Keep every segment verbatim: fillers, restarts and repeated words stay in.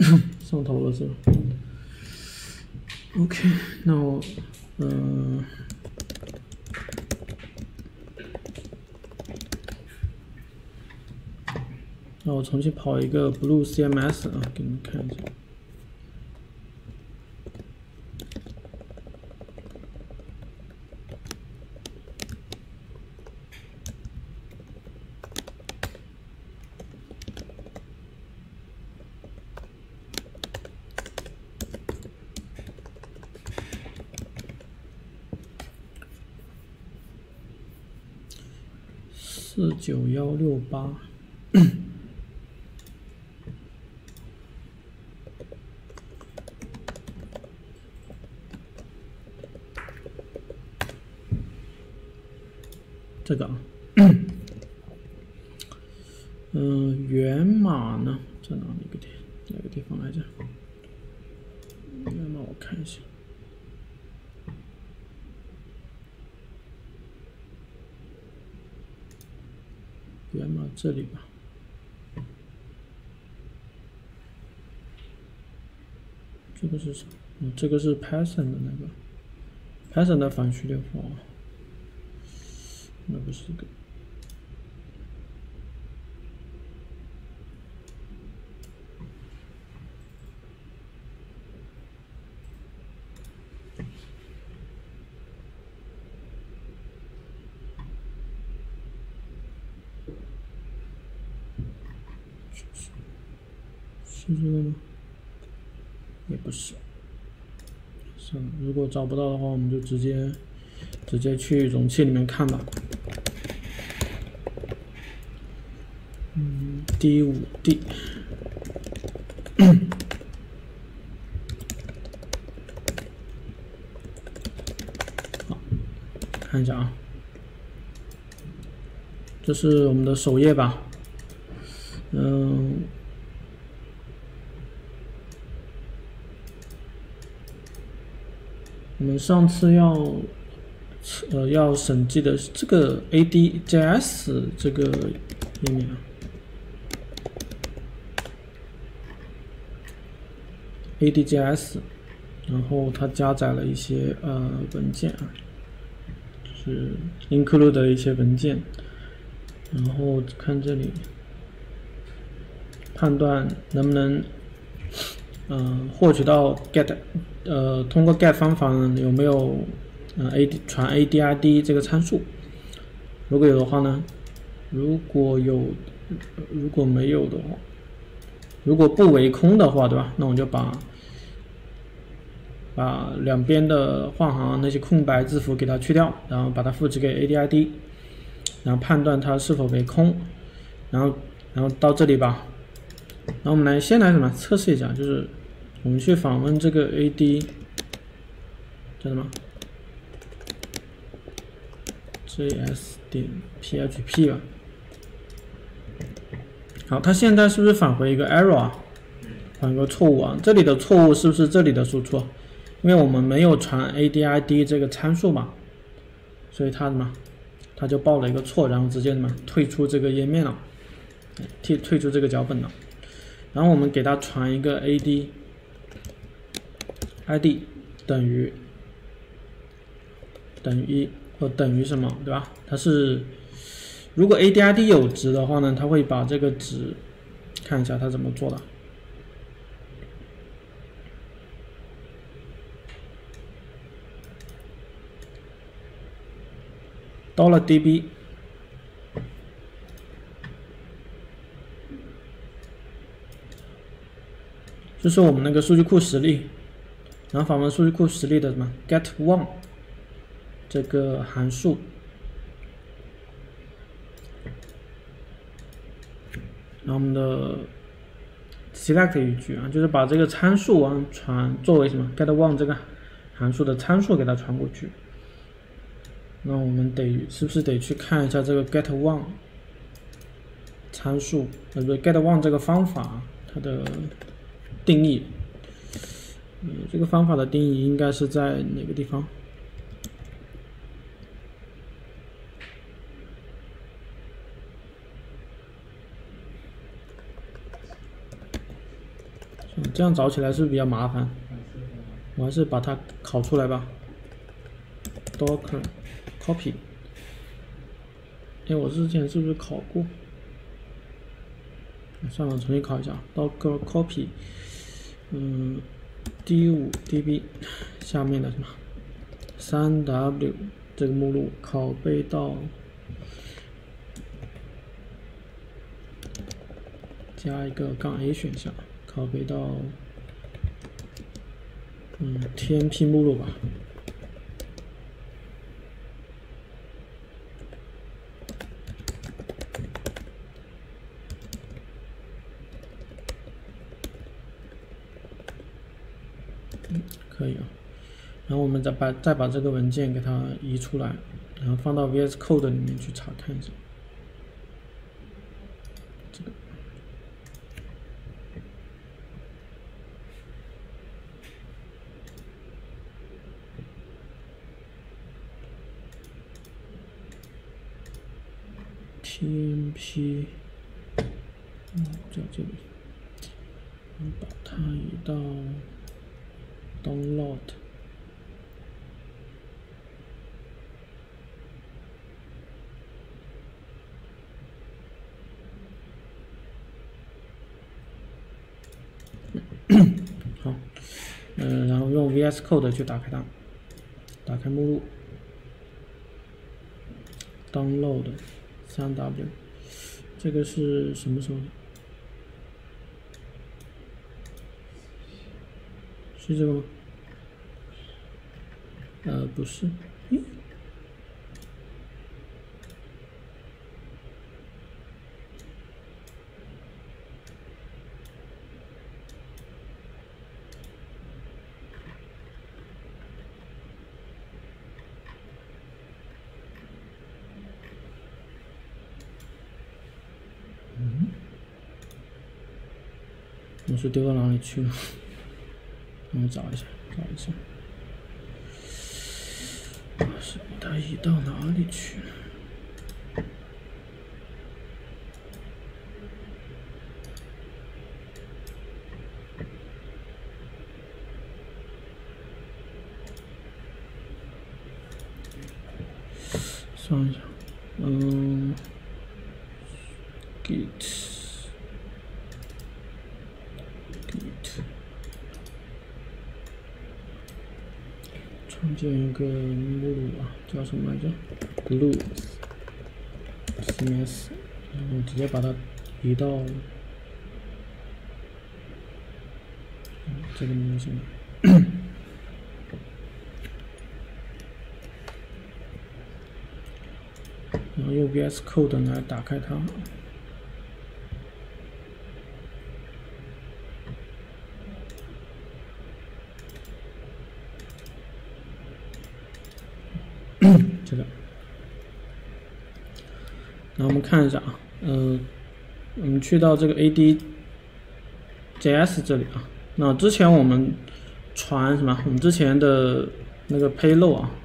上头了是吧 ？OK， 那我嗯、呃，那我重新跑一个 Blue C M S 啊，给你们看一下。四九幺六八，这个啊，嗯、呃，源码呢在哪里个地哪个地方来着？源码我看一下。源码这里吧，这个是什么？嗯，这个是 Python 的那个 Python 的反序列符号，那不是这个。是这个吗？也不是。算了，如果找不到的话，我们就直接直接去容器里面看吧。嗯 ，D 五 D。好，看一下啊，这是我们的首页吧？嗯。我们上次要，呃，要审计的是这个 A D J S 这个页面啊 ，A D J S， 然后它加载了一些呃文件啊，就是 include 的一些文件，然后看这里，判断能不能，嗯、呃，获取到 get。呃，通过 get 方法呢，有没有呃 A D 传 A D I D 这个参数？如果有的话呢，如果有，如果没有的话，如果不为空的话，对吧？那我就把把两边的换行那些空白字符给它去掉，然后把它复制给 A D I D， 然后判断它是否为空，然后然后到这里吧，然后我们来先来什么测试一下，就是。我们去访问这个 A D 叫什么 ？js 点 php 吧。好，它现在是不是返回一个 error 啊？返个错误啊？这里的错误是不是这里的输出？因为我们没有传 A D I D 这个参数嘛，所以它什么？它就报了一个错，然后直接什么退出这个页面了，退退出这个脚本了。然后我们给它传一个 A D。I D 等于等于一或等于什么，对吧？它是如果 A D I D 有值的话呢，它会把这个值看一下它怎么做的。到了 D B， 就是我们那个数据库实例。然后访问数据库实例的什么 get one 这个函数，然后我们的 select 语句啊，就是把这个参数往传作为什么 get one 这个函数的参数给它传过去。那我们得是不是得去看一下这个 get one 参数，呃不 get one 这个方法它的定义。嗯，这个方法的定义应该是在哪个地方？ 嗯，这样找起来是不是比较麻烦？我还是把它拷出来吧。Docker copy。哎，我之前是不是拷过？算了，重新拷一下。Docker copy。嗯 ，D 五 D B 下面的什么 三 W 这个目录拷贝到。 加一个杠 A 选项，拷贝到嗯 T M P 目录吧。嗯，可以啊。然后我们再把再把这个文件给它移出来，然后放到 V S Code 里面去查看一下。这个。 T M P， 嗯，在这里，我把它移到 download。好，嗯，然后用 V S Code 去打开它，打开目录 ，download。 三 W， 这个是什么时候的？是这个吗？呃，不是。咦？嗯，我是丢到哪里去了？让我找一下，找一下。我是把它移到哪里去了？ 算一下，嗯 ，git git 创建一个目录啊，叫什么来着 ？glue C M S， 然后直接把它移到这个目录上面。然后用 V S Code 来打开它。这个，然后我们看一下啊，呃，我们去到这个 A D J S 这里啊，那之前我们传什么？我们之前的那个 payload 啊。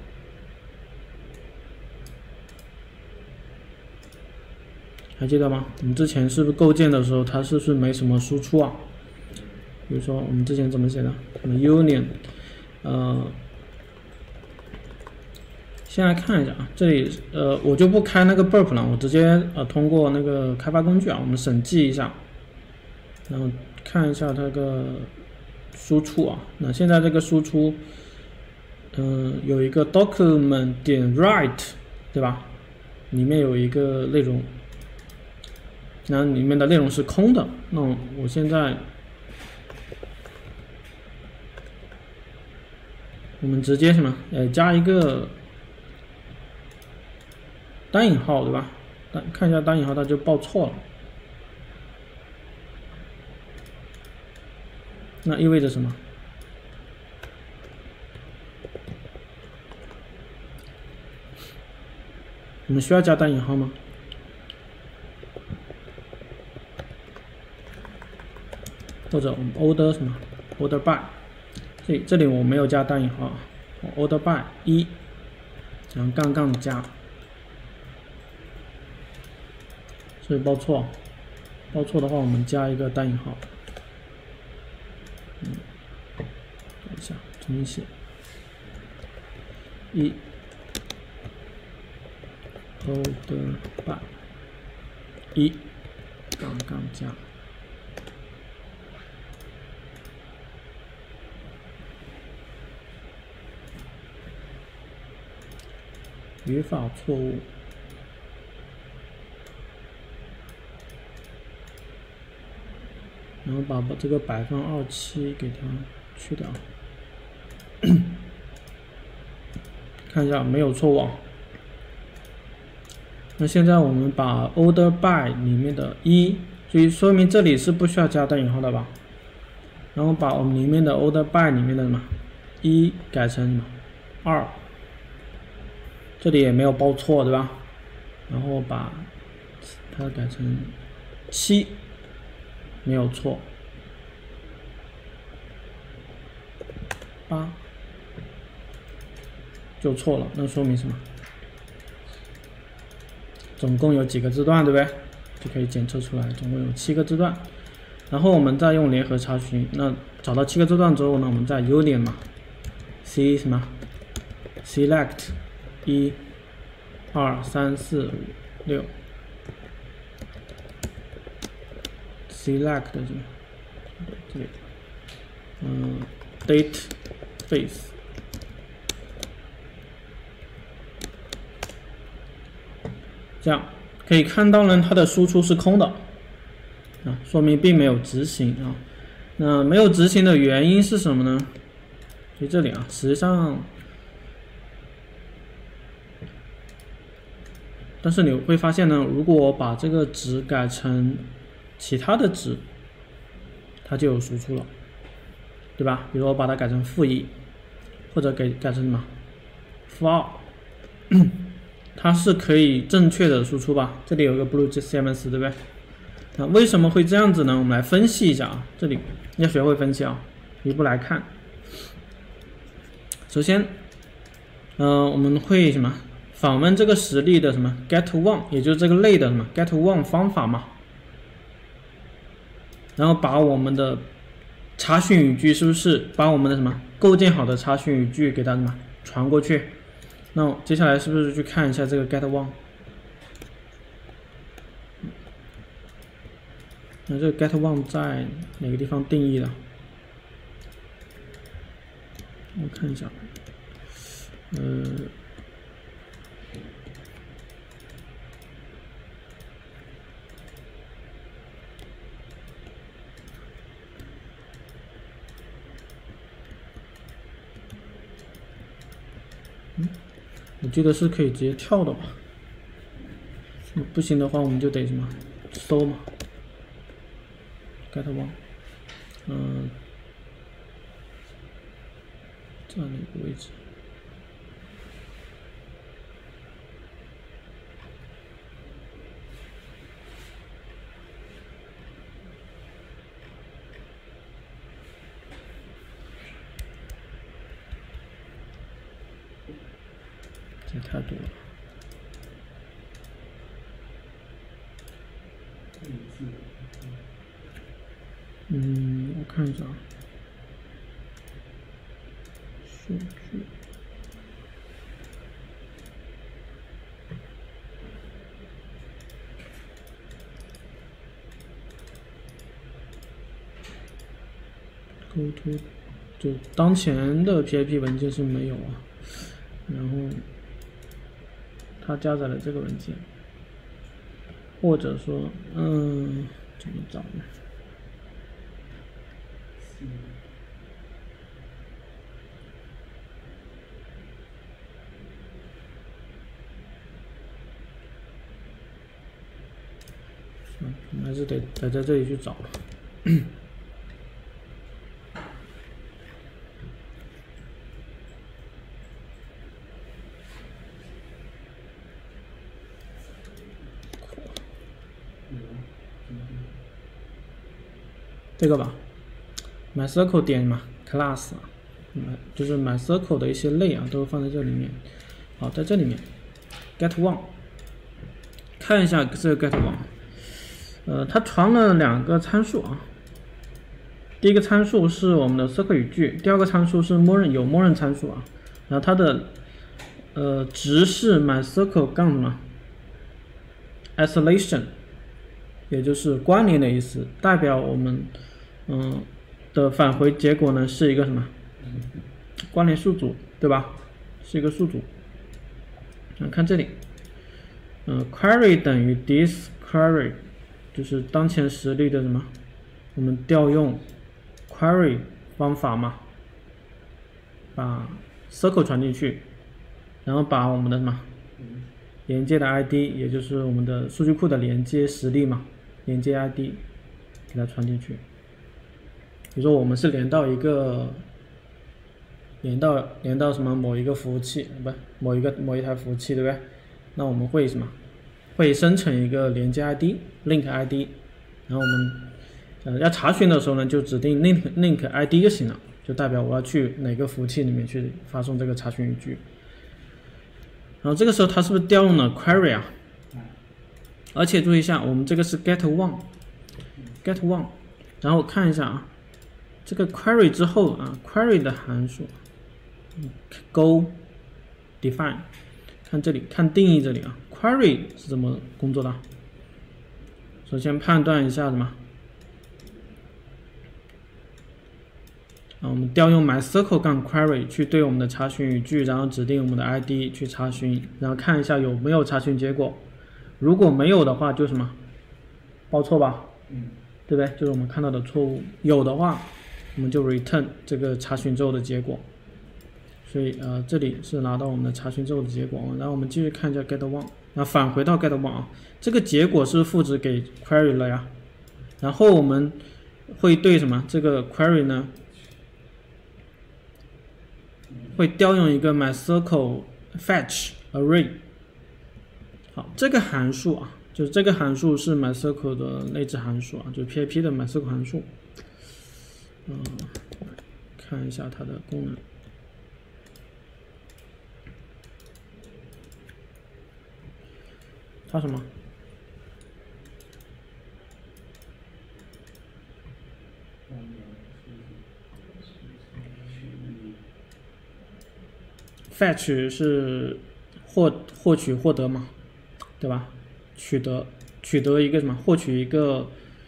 还记得吗？我们之前是不是构建的时候，它是不是没什么输出啊？比如说我们之前怎么写的？什么 union， 呃，先来看一下啊，这里呃我就不开那个 burp 了，我直接呃通过那个开发工具啊，我们审计一下，然后看一下它个输出啊。那现在这个输出，嗯、呃，有一个 document 点 write， 对吧？里面有一个内容。 然后里面的内容是空的，那我现在我们直接什么？呃，加一个单引号，对吧？单看一下单引号，它就报错了。那意味着什么？我们需要加单引号吗？ 或者我们 order 什么 order by， 这里这里我没有加单引号，我 order by 一，然后杠杠加，所以报错，报错的话我们加一个单引号。 嗯，等一下，重新写。一 hold by 一杠杠加。语法错误，然后把把这个百分二七给它去掉，看一下没有错误。那现在我们把 order by 里面的一，所以说明这里是不需要加单引号的吧？然后把我们里面的 order by 里面的什么一改成什么二。这里也没有报错，对吧？然后把它改成七，没有错。八就错了，那说明什么？总共有几个字段，对不对？就可以检测出来，总共有七个字段。然后我们再用联合查询，那找到七个字段之后呢，我们再 union 嘛 ，c 什么 select。一、二、三、四、五、六 ，select 这里，这里，嗯 ，date base， 这样可以看到呢，它的输出是空的，啊，说明并没有执行啊。那没有执行的原因是什么呢？所以这里啊，实际上。但是你会发现呢，如果我把这个值改成其他的值，它就有输出了，对吧？比如我把它改成负一，或者给改成什么负二，它是可以正确的输出吧？这里有个 BlueCMS， 对不对？那为什么会这样子呢？我们来分析一下啊，这里要学会分析啊，一步来看。首先，嗯、呃，我们会什么？访问这个实例的什么 get one， 也就是这个类的什么 get one 方法嘛，然后把我们的查询语句是不是把我们的什么构建好的查询语句给它什么传过去？那接下来是不是去看一下这个 get one？ 那这个 get one 在哪个地方定义的？我看一下，呃。我记得是可以直接跳的吧？不行的话，我们就得什么搜嘛 ，get one， 嗯，在哪个位置？这太多了。嗯，我看一下，数据，沟通，就当前的 P I P 文件是没有啊，然后。它加载了这个文件，或者说，嗯，怎么找呢？嗯，还是得得在这里去找。这个吧 ，MyCircle 点嘛 class， 就是 MyCircle 的一些类啊，都放在这里面。好，在这里面 get one， 看一下这个 get one， 呃，它传了两个参数啊， 第一个参数是我们的 circle 语句，第二个参数是默认有默认参数啊，然后它的呃值是 MySQL 杠什么 isolation， 也就是关联的意思，代表我们嗯的返回结果呢是一个什么关联数组，对吧？是一个数组。啊，看这里，嗯、呃、，query 等于 this query， 就是当前实例的什么？我们调用 query 方法嘛，把 circle 传进去，然后把我们的什么连接的 I D， 也就是我们的数据库的连接实例嘛，连接 I D 给它传进去。比如说我们是连到一个，连到连到什么某一个服务器，不，某一个某一台服务器，对不对？那我们会什么？会生成一个连接 I D，link I D， 然后我们呃要查询的时候呢，就指定 link link I D 就行了，就代表我要去哪个服务器里面去发送这个查询语句。然后这个时候它是不是调用了 query 啊？而且注意一下，我们这个是 get one，get one， 然后我看一下啊，这个 query 之后啊 ，query 的函数 ，go define， 看这里，看定义这里啊 ，query 是怎么工作的？首先判断一下什么？啊，我们调用 MySQL 杠 query 去对我们的查询语句，然后指定我们的 I D 去查询，然后看一下有没有查询结果。如果没有的话，就什么报错吧，嗯，对不对？就是我们看到的错误。有的话，我们就 return 这个查询之后的结果。所以呃，这里是拿到我们的查询之后的结果。然后我们继续看一下 get one， 然后返回到 get one 啊，这个结果是赋值给 query 了呀。然后我们会对什么这个 query 呢？会调用一个 MySQL fetch array。好，这个函数啊，就是这个函数是 MySQL 的内置函数啊，就是 P I P 的 MySQL 函数。嗯，看一下它的功能。它什么？fetch 是获获取获得嘛，对吧？取得取得一个什么？获取一个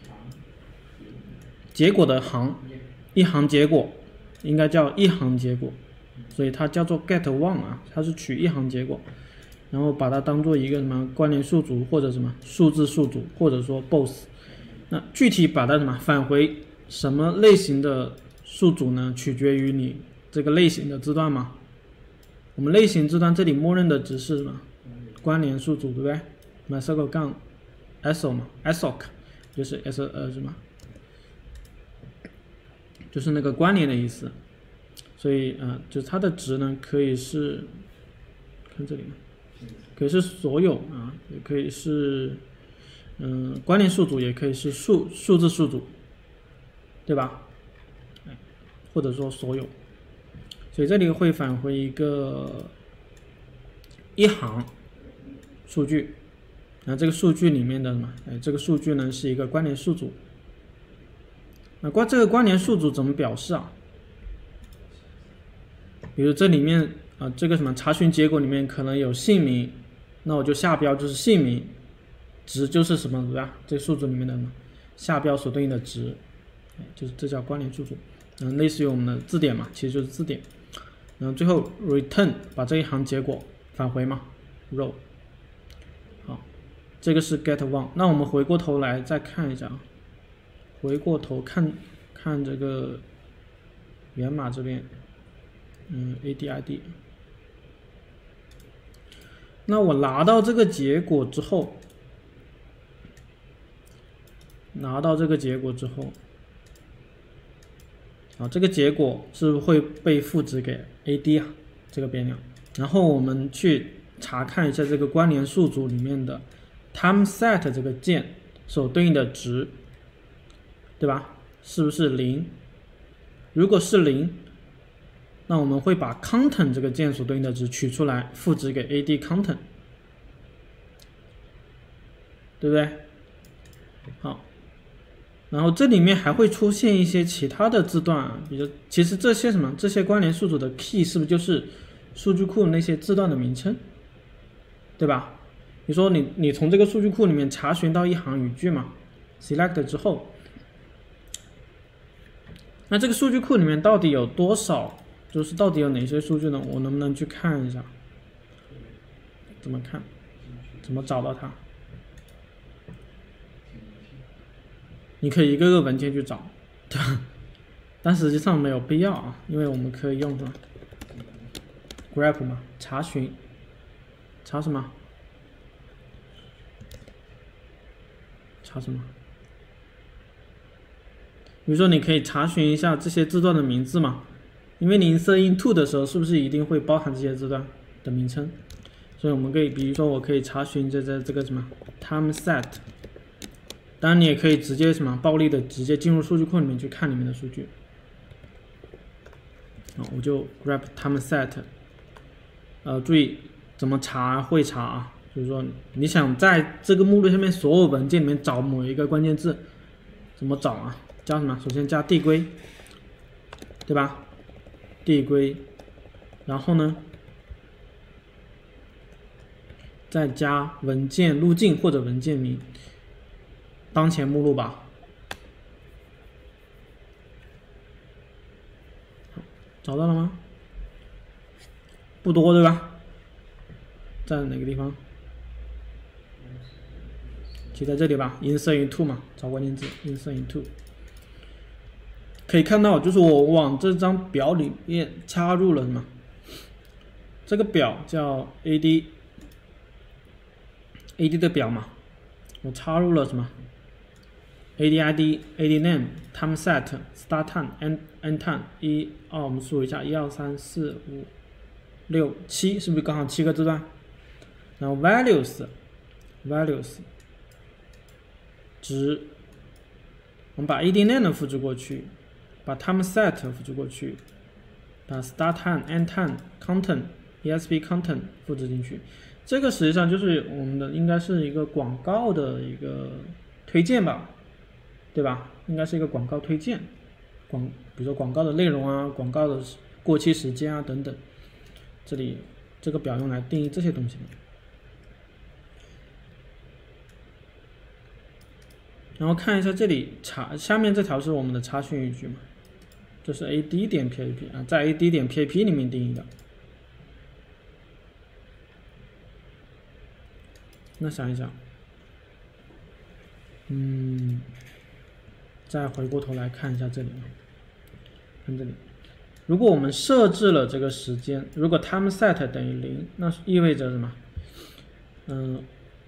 结果的行，一行结果，应该叫一行结果，所以它叫做 get one 啊，它是取一行结果，然后把它当做一个什么关联数组或者什么数字数组，或者说 both。那具体把它什么返回什么类型的数组呢？取决于你这个类型的字段嘛。我们类型字段这里默认的只是什么关联数组，对不对 ？MySQL 杠 iso 嘛 ，isoc 就是 s 呃什么，就是那个关联的意思。所以啊、呃，就是它的值呢可以是，看这里，可以是所有啊，也可以是嗯、呃、关联数组，也可以是数数字数组，对吧？或者说所有。所以这里会返回一个一行数据，然后这个数据里面的什么？哎，这个数据呢是一个关联数组。那关这个关联数组怎么表示啊？比如这里面啊、呃，这个什么查询结果里面可能有姓名，那我就下标就是姓名，值就是什么，对吧？这个数组里面的什么下标所对应的值，就是这叫关联数组。嗯，类似于我们的字典嘛，其实就是字典。然后最后 return 把这一行结果返回嘛 ，row。好，这个是 get one。那我们回过头来再看一下啊，回过头看看这个源码这边，嗯 ，A D I D。那我拿到这个结果之后，拿到这个结果之后。啊，这个结果是会被赋值给 A D 啊，这个变量。然后我们去查看一下这个关联数组里面的 timeset 这个键所对应的值，对吧？是不是零？如果是零，那我们会把 content 这个键所对应的值取出来，赋值给 A D content， 对不对？好。 然后这里面还会出现一些其他的字段啊，比如其实这些什么这些关联宿主的 key 是不是就是数据库那些字段的名称，对吧？比如说你你从这个数据库里面查询到一行语句嘛 ，select 之后，那这个数据库里面到底有多少，就是到底有哪些数据呢？我能不能去看一下？怎么看？怎么找到它？你可以一个个文件去找，对吧？但实际上没有必要啊，因为我们可以用什么 grep 嘛，查询，查什么？查什么？比如说，你可以查询一下这些字段的名字嘛，因为你 insert into 的时候，是不是一定会包含这些字段的名称？所以我们可以，比如说，我可以查询这这这个什么 time set。当然，你也可以直接什么暴力的直接进入数据库里面去看里面的数据。啊，我就 grep time set。呃，注意怎么查会查啊，就是说你想在这个目录下面所有文件里面找某一个关键字，怎么找啊？加什么？首先加递归，对吧？递归，然后呢，再加文件路径或者文件名。当前目录吧，找到了吗？不多对吧？在哪个地方？就在这里吧 ，insert into 嘛，找关键字 insert into。可以看到，就是我往这张表里面插入了什么？这个表叫 ad，ad ad 的表嘛，我插入了什么？ ad id ad name time set start time end end time 一二，我们数一下，一二三四五六七，是不是刚好七个字段？然后 values values 值，我们把 ad name 复制过去，把 time set 复制过去，把 start time end time content esp content 复制进去。这个实际上就是我们的应该是一个广告的一个推荐吧。对吧？应该是一个广告推荐，广，比如说广告的内容啊，广告的过期时间啊等等。这里这个表用来定义这些东西。然后看一下这里查下面这条是我们的查询语句嘛，这是 ad 点 php 啊，在 ad 点 php 里面定义的。那想一想，嗯。再回过头来看一下这里，看这里，如果我们设置了这个时间，如果 time set 等于零，那意味着什么？嗯，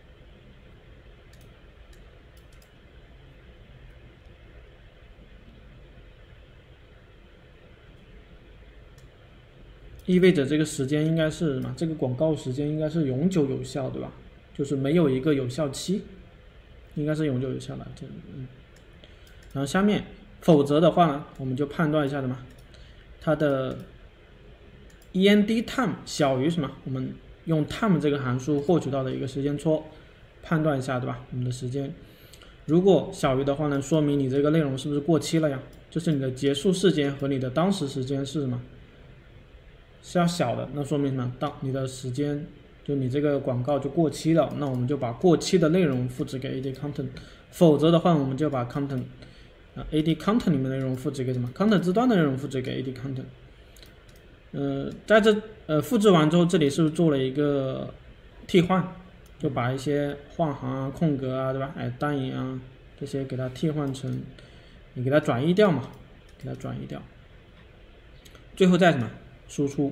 意味着这个时间应该是什么？这个广告时间应该是永久有效，对吧？就是没有一个有效期，应该是永久有效的。这嗯。然后下面，否则的话呢，我们就判断一下什么，它的 end time 小于什么？我们用 time 这个函数获取到的一个时间戳，判断一下，对吧？我们的时间，如果小于的话呢，说明你这个内容是不是过期了呀？就是你的结束时间和你的当时时间是什么？是要小的，那说明什么？当你的时间，就你这个广告就过期了，那我们就把过期的内容复制给 ad content， 否则的话，我们就把 content。啊 ，ad content 里面的内容复制给什么 ？content 字段的内容复制给 ad content。呃，在这呃复制完之后，这里是不是做了一个替换？就把一些换行啊、空格啊，对吧？哎，单引啊这些给它替换成，你给它转移掉嘛，给它转移掉。最后再什么？输出，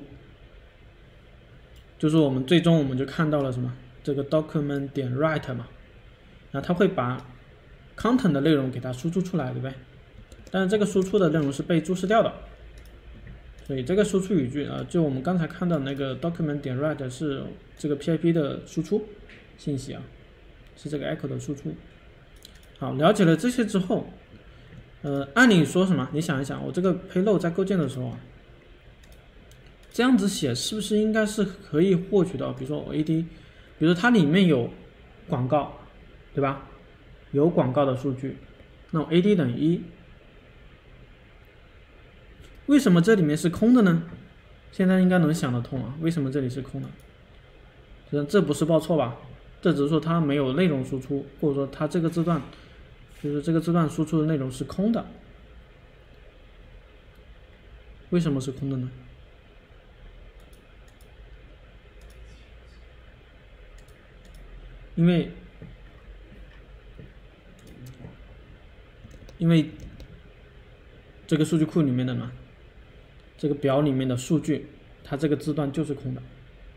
就是我们最终我们就看到了什么？这个 document 点 write 嘛，然后它会把 content 的内容给它输出出来，对不对？但是这个输出的内容是被注释掉的，所以这个输出语句啊、呃，就我们刚才看到那个 document 点 write 是这个 P I P 的输出信息啊，是这个 echo 的输出。好，了解了这些之后，呃，按理说什么？你想一想，我这个 payload 在构建的时候啊，这样子写是不是应该是可以获取到？比如说我 A D， 比如说它里面有广告，对吧？有广告的数据， 那我 A D 等于一，为什么这里面是空的呢？现在应该能想得通啊，为什么这里是空的？实际上这不是报错吧？这只是说它没有内容输出，或者说它这个字段就是这个字段输出的内容是空的。为什么是空的呢？因为因为这个数据库里面的呢，这个表里面的数据，它这个字段就是空的。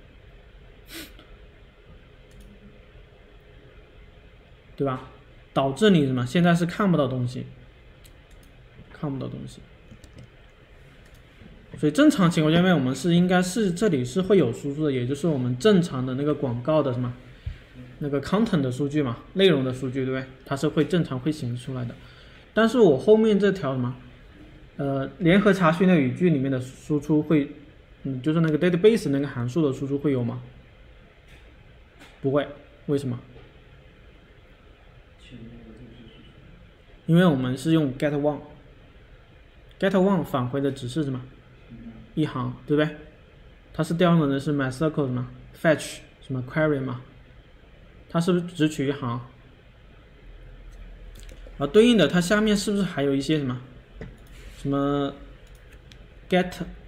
对吧？导致你什么？现在是看不到东西，看不到东西。所以正常情况下面，我们是应该是这里是会有输出的，也就是我们正常的那个广告的什么，那个 content 的数据嘛，内容的数据，对不对？它是会正常会显示出来的。但是我后面这条什么，呃，联合查询的语句里面的输出会，嗯，就是那个 database 那个函数的输出会有吗？不会，为什么？因为我们是用 get one，get one 返回的只是什么？一行，对不对？它是调用的是 MySQL 什么 fetch 什么 query 嘛？它是不是只取一行？而对应的，它下面是不是还有一些什么什么 get？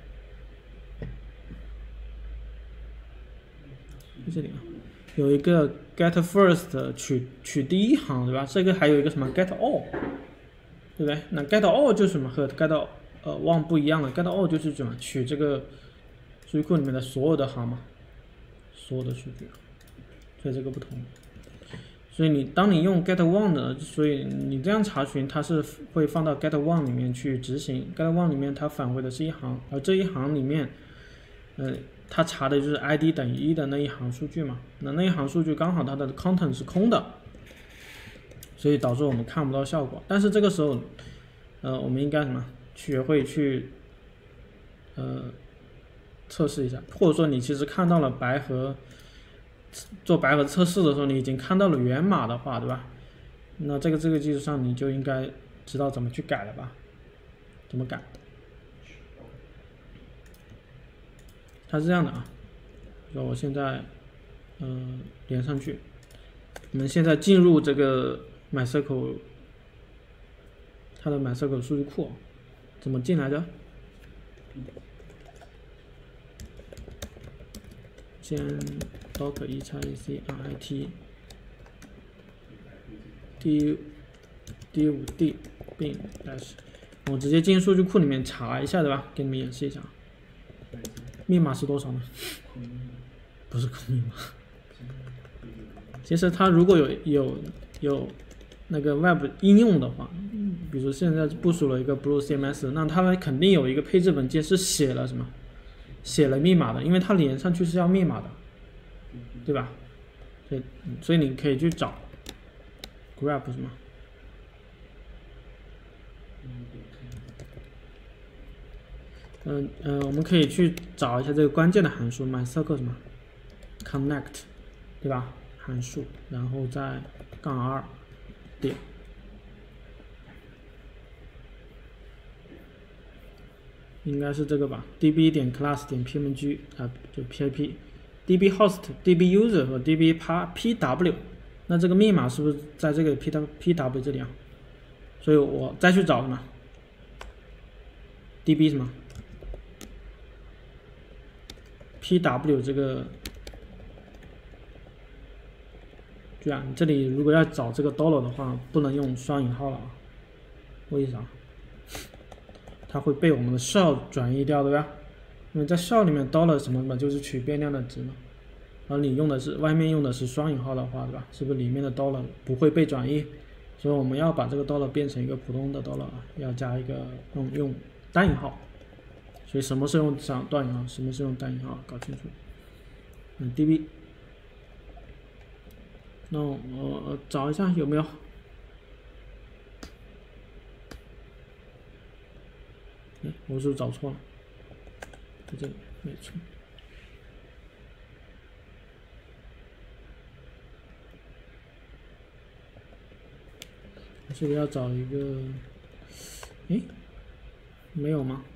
这里啊，有一个 get first 取取第一行，对吧？这个还有一个什么 get all， 对不对？那 get all 就是什么和 get 呃 one 不一样了 ？get all 就是什么取这个数据库里面的所有的行嘛，所有的数据，所以这个不同。所以你当你用 get one 的，所以你这样查询，它是会放到 get one 里面去执行。get one 里面它返回的是一行，而这一行里面，呃，它查的就是 I D 等于一的那一行数据嘛。那那一行数据刚好它的 content 是空的，所以导致我们看不到效果。但是这个时候，呃，我们应该什么？学会去，呃，测试一下，或者说你其实看到了白盒。做白盒测试的时候，你已经看到了源码的话，对吧？那这个这个基础上，你就应该知道怎么去改了吧？怎么改？它是这样的啊，说我现在，嗯、呃，连上去，我们现在进入这个 MySQL， 它的 MySQL 数据库，怎么进来的？先 doc 一叉 ec rit d d 五 d 并 dash， 我直接进数据库里面查一下，对吧？给你们演示一下，密码是多少呢？不是空密码。其实它如果有有有那个 Web 应用的话，比如现在部署了一个 Blue C M S， 那它肯定有一个配置文件是写了什么？写了密码的，因为它连上去是要密码的，对吧？所以，所以你可以去找 grep 什么，嗯嗯、呃，我们可以去找一下这个关键的函数 MySQL 什么 connect， 对吧？函数，然后再杠 r 点。应该是这个吧 ，db 点 class 点 pmg 啊，就 pip，db host、db user 和 db pw， 那这个密码是不是在这个 pw pw 这里啊？所以我再去找什么 db 什么 pw 这个，对啊，你这里如果要找这个 dollar 的话，不能用双引号了啊，为啥？它会被我们的 shell 转移掉，对吧？因为在 shell 里面 dollar 什么什么就是取变量的值嘛，而你用的是外面用的是双引号的话，对吧？是不是里面的 dollar 不会被转移？所以我们要把这个 dollar 变成一个普通的 dollar 啊，要加一个用用单引号。所以什么是用上断引号，什么是用单引号，搞清楚。嗯 ，db， 那我、呃、找一下有没有。我是不是找错了？在这里没错。 这里要找一个，诶，没有吗？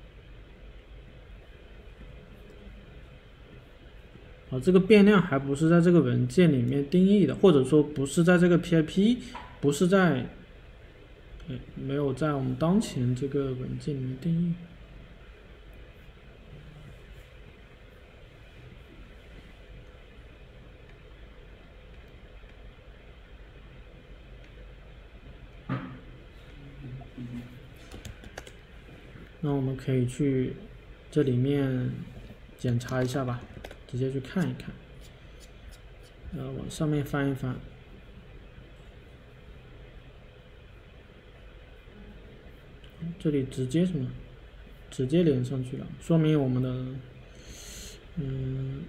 啊，这个变量还不是在这个文件里面定义的，或者说不是在这个 P I P， 不是在，哎，没有在我们当前这个文件里面定义。那我们可以去这里面检查一下吧，直接去看一看。呃，往上面翻一翻，这里直接什么？直接连上去了，说明我们的，嗯，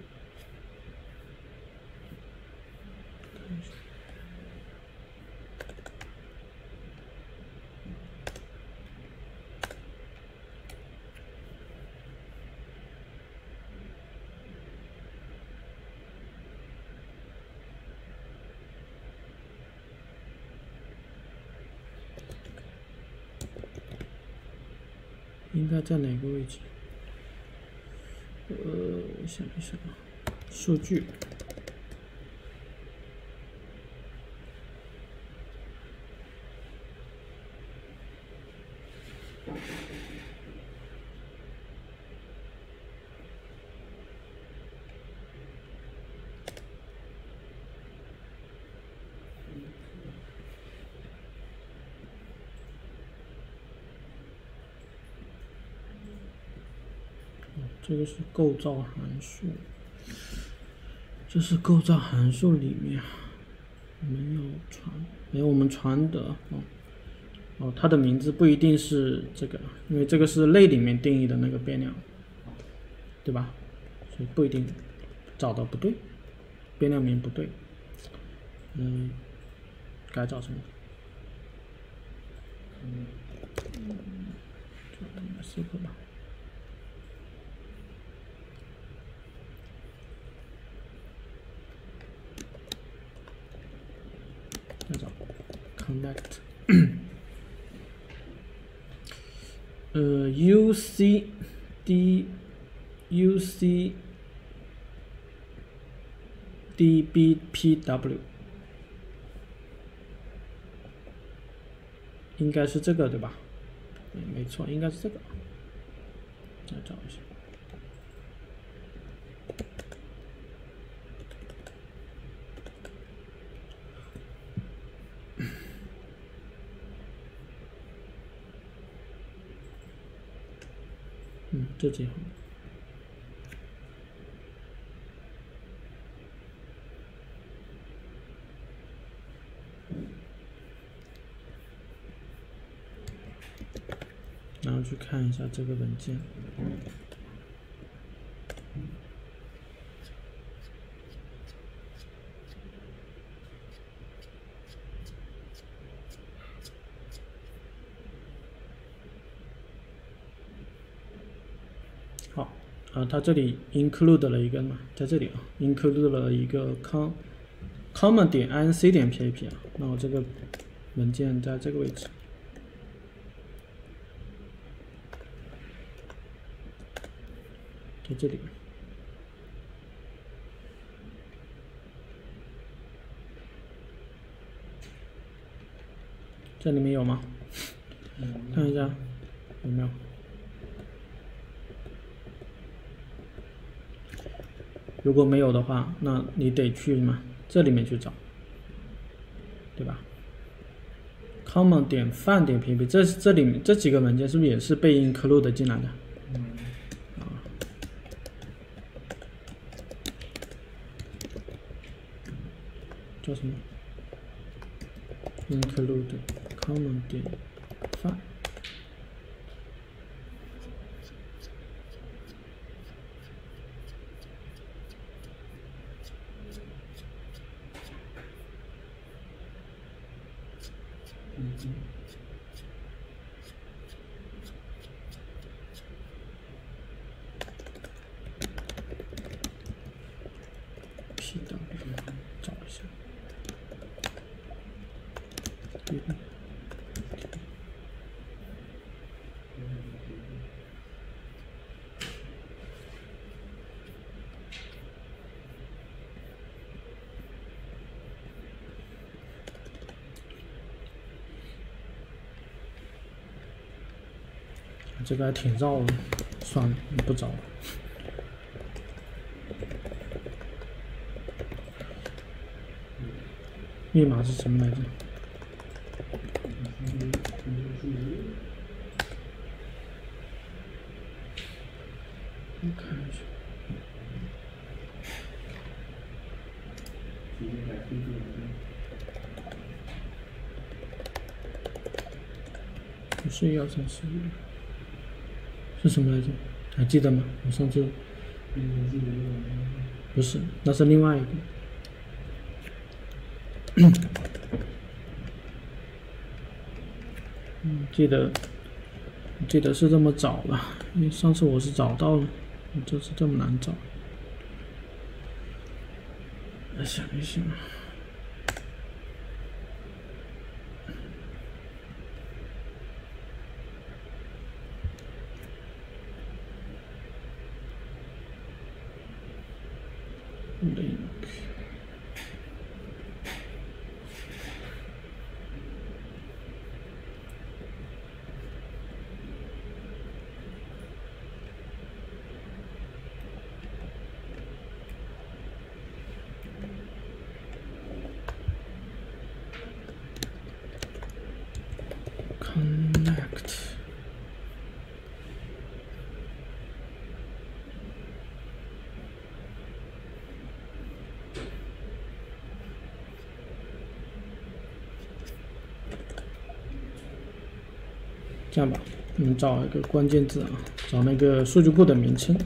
应该在哪个位置？呃，我想一想，数据。这个是构造函数，这是构造函数里面没有传，没有我们传的哦。哦，它的名字不一定是这个，因为这个是类里面定义的那个变量，对吧？所以不一定找的不对，变量名不对。嗯，该找什么？嗯，找这个吧。再找 connect， 呃 U C D U C D B P W 应该是这个对吧？对，没错，应该是这个。再找一下。嗯，这几行。然后去看一下这个文件。好，啊，它这里 include 了一个嘛，在这里啊 ，include 了一个 com common 点 inc 点 pip 啊，那我这个文件在这个位置。在这里，这里面有吗？看一下有没有。如果没有的话，那你得去什么这里面去找，对吧 ？common 点 fan 点 pp， 这这里面这几个文件是不是也是被 include 进来的？叫什么 ？include common 点 fan。P W 找一下。 这个还挺绕的，算了，不找了。密码是什么来着？我看一下。不是一二三四五，是什么来着？还记得吗？我上次不是，那是另外一个。嗯，记得记得是这么找的，因为上次我是找到了，这次这么难找。来想一想。link。connect。这样吧，我们找一个关键字啊，找那个数据库的名称。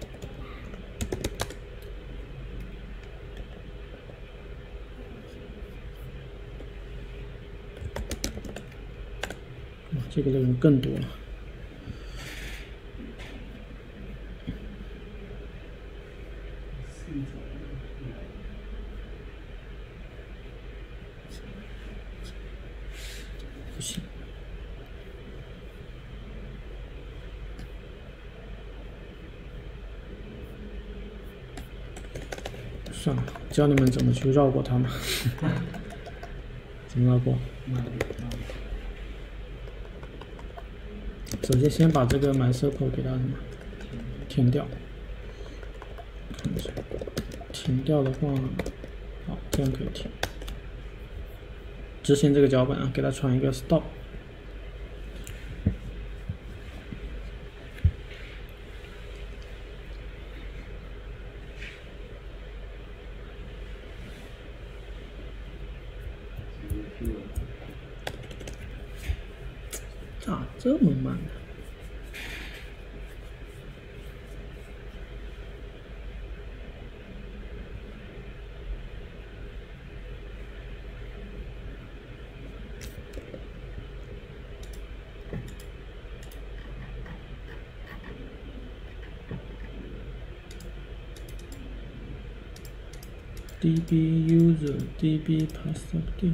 这个内容更多了。不行。算了，教你们怎么去绕过它们。怎么绕过？首先先把这个 MySQL 给它什么停掉。看一下，停掉的话，好，这样可以停。执行这个脚本啊，给它传一个 stop。咋这么慢呢？db user db password。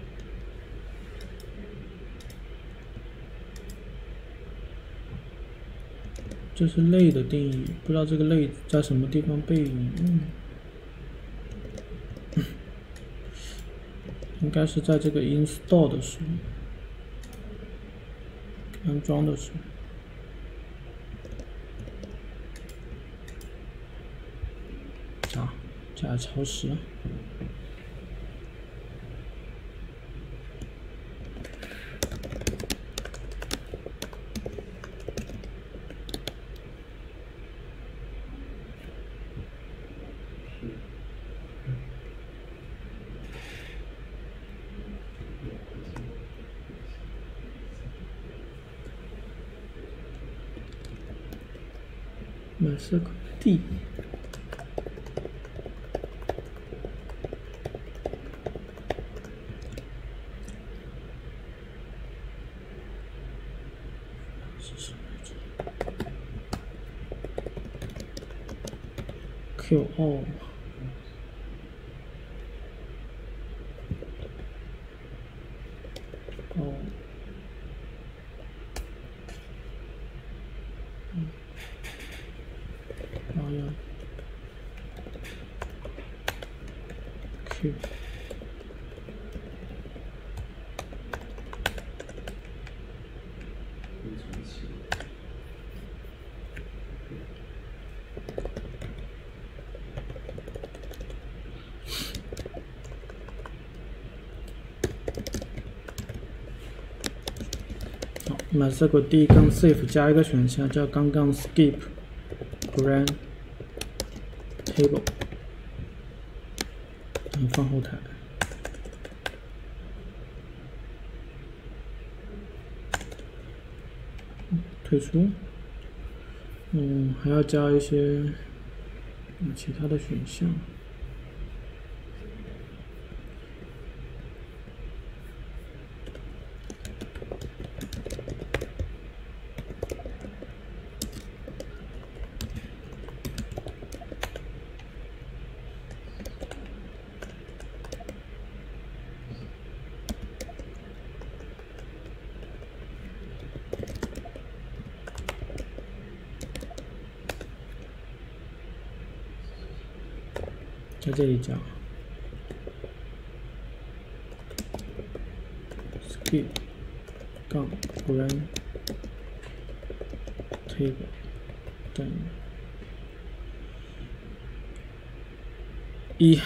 这是类的定义，不知道这个类在什么地方被引用。应该是在这个 install 的时候，安装的时候。啊，这还超时了。MySQL D。是什么来着 ？Q O。哦。嗯。然后要 Q。 MySQL D 杠 safe 加一个选项叫杠杠 skip grand table， 嗯，放后台。退出。嗯，还要加一些其他的选项。在这里讲 skip 杠 grand table 等于一。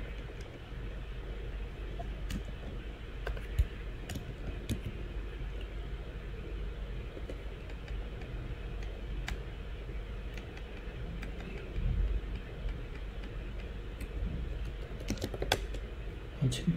抱歉。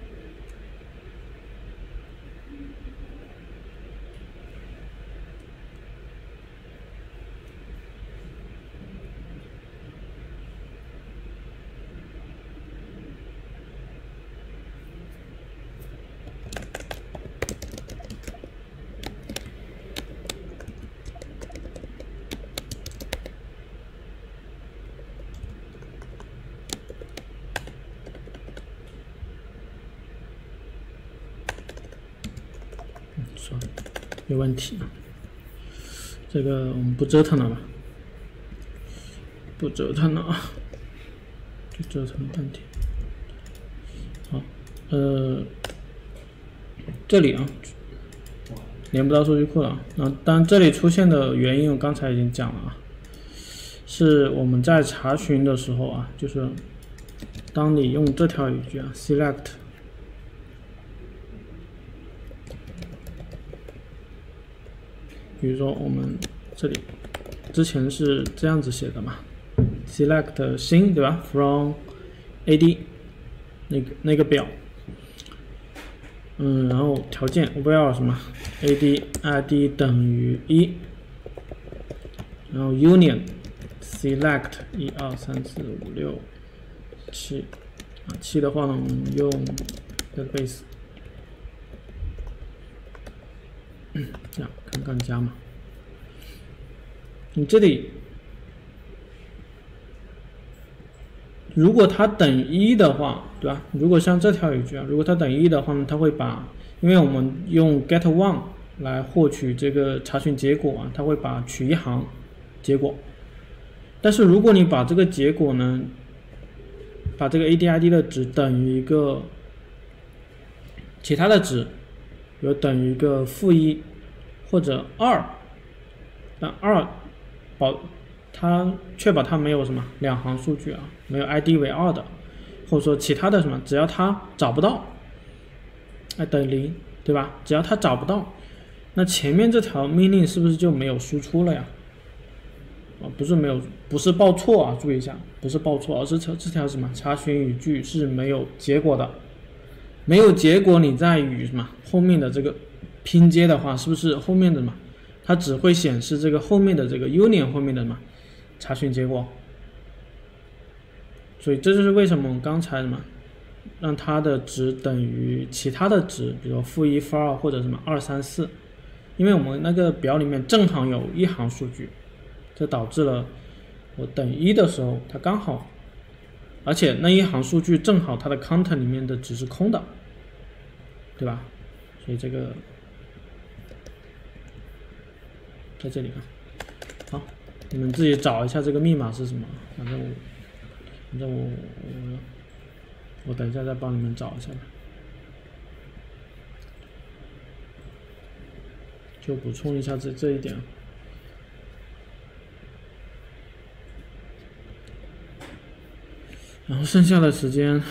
有问题，这个我们不折腾了吧？不折腾了啊，就折腾了半天。好，呃，这里啊，连不到数据库了。那当然，这里出现的原因我刚才已经讲了啊，是我们在查询的时候啊，就是当你用这条语句啊 ，select。比如说我们这里之前是这样子写的嘛 ，select 新对吧 ？from A D 那个那个表，嗯，然后条件 where 什么 A D I D 等于一，然后 union select 一二三四五六七啊，七的话呢，我们用 database。这样杠杠加嘛，你这里如果它等于一的话，对吧？如果像这条语句啊，如果它等于一的话呢，它会把，因为我们用 get one 来获取这个查询结果啊，它会把取一行结果。但是如果你把这个结果呢，把这个 A D I D 的值等于一个其他的值。有等于一个负一或者二，但二保它确保它没有什么两行数据啊，没有 I D 为二的，或者说其他的什么，只要它找不到，哎等于零，对吧？只要它找不到，那前面这条命令是不是就没有输出了呀？啊，不是没有，不是报错啊，注意一下，不是报错，而是这这条什么查询语句是没有结果的。没有结果，你在与什么后面的这个拼接的话，是不是后面的什么，它只会显示这个后面的这个 union 后面的什么查询结果？所以这就是为什么我们刚才什么让它的值等于其他的值，比如负一、负二或者什么二、三、四，因为我们那个表里面正好有一行数据，这导致了我等于一的时候，它刚好。而且那一行数据正好它的 content 里面的值是空的，对吧？所以这个在这里啊，好，你们自己找一下这个密码是什么。反正我，反正我我我等一下再帮你们找一下吧。就补充一下这这一点。然后剩下的时间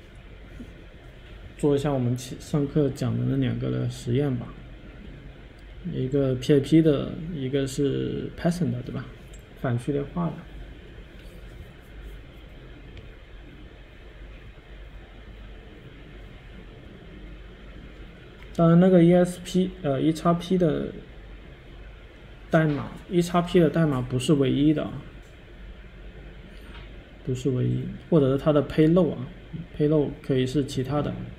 做一下我们上课讲的那两个的实验吧。 一个 P I P 的，一个是 Python 的，对吧？反序列化的。当然，那个 E S P 呃 E X P 的代码 ，E X P 的代码不是唯一的啊，不是唯一，或者是它的 payload 啊 ，payload 可以是其他的。